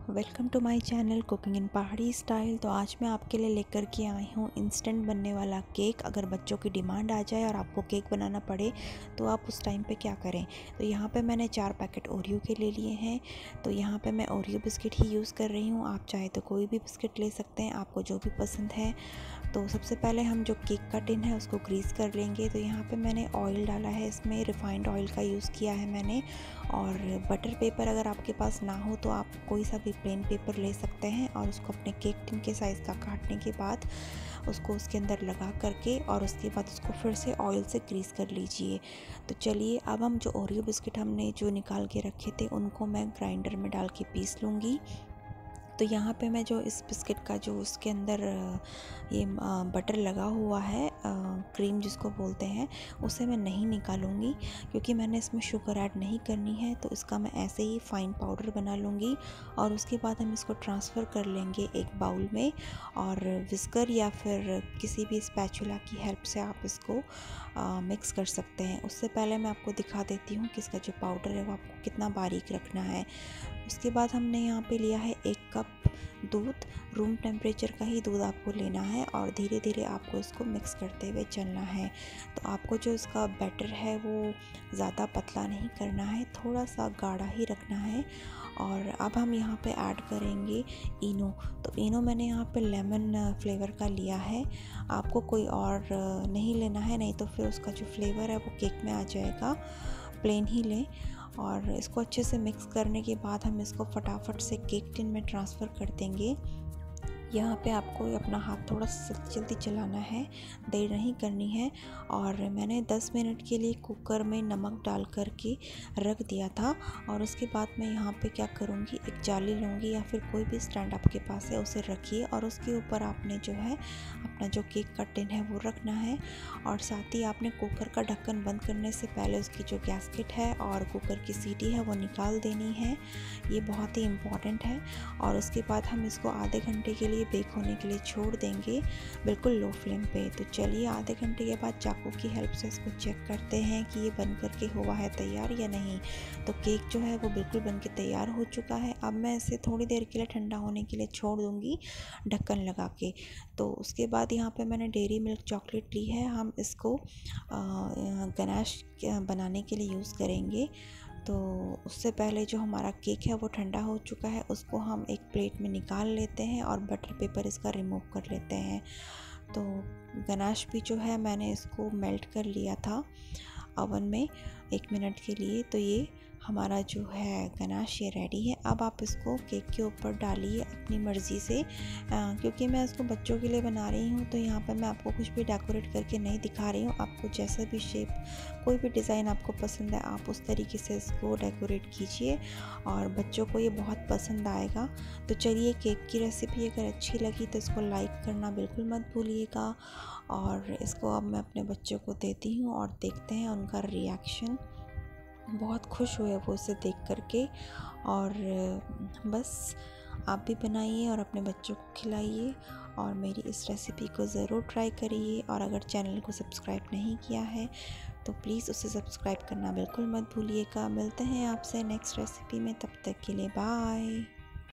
Welcome to my channel cooking in Pahadi style. तो आज मैं आपके लिए लेकर के आई हूँ इंस्टेंट बनने वाला केक। अगर बच्चों की डिमांड आ जाए और आपको केक बनाना पड़े तो आप उस टाइम पे क्या करें। तो यहाँ पे मैंने 4 पैकेट ओरियो के ले लिए हैं। तो यहाँ पे मैं ओरियो बिस्किट ही यूज़ कर रही हूँ। आप चाहे तो कोई भी बिस्किट ले सकते हैं, आपको जो भी पसंद है। तो सबसे पहले हम जो केक का टिन है उसको ग्रीस कर लेंगे। तो यहाँ पे मैंने ऑयल डाला है, इसमें रिफाइंड ऑयल का यूज़ किया है मैंने। और बटर पेपर अगर आपके पास ना हो तो आप कोई सा भी प्लेन पेपर ले सकते हैं और उसको अपने केक टिन के साइज़ का काटने के बाद उसको उसके अंदर लगा करके और उसके बाद उसको फिर से ऑयल से ग्रीस कर लीजिए। तो चलिए अब हम जो ओरियो बिस्किट हमने जो निकाल के रखे थे उनको मैं ग्राइंडर में डाल के पीस लूँगी। तो यहाँ पे मैं जो इस बिस्किट का जो उसके अंदर ये बटर लगा हुआ है, क्रीम जिसको बोलते हैं, उसे मैं नहीं निकालूंगी क्योंकि मैंने इसमें शुगर ऐड नहीं करनी है। तो इसका मैं ऐसे ही फाइन पाउडर बना लूँगी और उसके बाद हम इसको ट्रांसफ़र कर लेंगे एक बाउल में और विस्कर या फिर किसी भी स्पैचुला की हेल्प से आप इसको मिक्स कर सकते हैं। उससे पहले मैं आपको दिखा देती हूँ कि इसका जो पाउडर है वो आपको कितना बारीक रखना है। उसके बाद हमने यहाँ पे लिया है 1 कप दूध। रूम टेम्परेचर का ही दूध आपको लेना है और धीरे धीरे आपको इसको मिक्स करते हुए चलना है। तो आपको जो इसका बैटर है वो ज़्यादा पतला नहीं करना है, थोड़ा सा गाढ़ा ही रखना है। और अब हम यहाँ पे ऐड करेंगे इनो। तो इनो मैंने यहाँ पे लेमन फ्लेवर का लिया है, आपको कोई और नहीं लेना है, नहीं तो फिर उसका जो फ्लेवर है वो केक में आ जाएगा। प्लेन ही लें और इसको अच्छे से मिक्स करने के बाद हम इसको फटाफट से केक टिन में ट्रांसफ़र कर देंगे। यहाँ पे आपको अपना हाथ थोड़ा जल्दी चलाना है, देर नहीं करनी है। और मैंने 10 मिनट के लिए कुकर में नमक डाल कर के रख दिया था। और उसके बाद मैं यहाँ पे क्या करूँगी, एक जाली लूँगी या फिर कोई भी स्टैंड आपके पास है उसे रखिए और उसके ऊपर आपने जो है अपना जो केक का टिन है वो रखना है। और साथ ही आपने कुकर का ढक्कन बंद करने से पहले उसकी जो गैस्केट है और कुकर की सीटी है वो निकाल देनी है, ये बहुत ही इम्पॉर्टेंट है। और उसके बाद हम इसको आधे घंटे के लिए बेक होने के लिए छोड़ देंगे, बिल्कुल लो फ्लेम पे। तो चलिए आधे घंटे के बाद चाकू की हेल्प से इसको चेक करते हैं कि ये बन करके हुआ है तैयार या नहीं। तो केक जो है वो बिल्कुल बन के तैयार हो चुका है। अब मैं इसे थोड़ी देर के लिए ठंडा होने के लिए छोड़ दूँगी ढक्कन लगा के। तो उसके बाद यहाँ पे मैंने डेयरी मिल्क चॉकलेट ली है, हम इसको गनाश बनाने के लिए यूज़ करेंगे। तो उससे पहले जो हमारा केक है वो ठंडा हो चुका है, उसको हम एक प्लेट में निकाल लेते हैं और बटर पेपर इसका रिमूव कर लेते हैं। तो गनाश भी जो है मैंने इसको मेल्ट कर लिया था ओवन में 1 मिनट के लिए। तो ये हमारा जो है गनाश ये रेडी है। अब आप इसको केक के ऊपर डालिए अपनी मर्ज़ी से, क्योंकि मैं इसको बच्चों के लिए बना रही हूँ तो यहाँ पर मैं आपको कुछ भी डेकोरेट करके नहीं दिखा रही हूँ। आपको जैसा भी शेप, कोई भी डिज़ाइन आपको पसंद है आप उस तरीके से इसको डेकोरेट कीजिए और बच्चों को ये बहुत पसंद आएगा। तो चलिए, केक की रेसिपी अगर अच्छी लगी तो इसको लाइक करना बिल्कुल मत भूलिएगा। और इसको अब मैं अपने बच्चों को देती हूँ और देखते हैं उनका रिएक्शन। बहुत खुश हुए वो इसे देख करके। और बस आप भी बनाइए और अपने बच्चों को खिलाइए और मेरी इस रेसिपी को ज़रूर ट्राई करिए। और अगर चैनल को सब्सक्राइब नहीं किया है तो प्लीज़ उसे सब्सक्राइब करना बिल्कुल मत भूलिएगा। मिलते हैं आपसे नेक्स्ट रेसिपी में, तब तक के लिए बाय।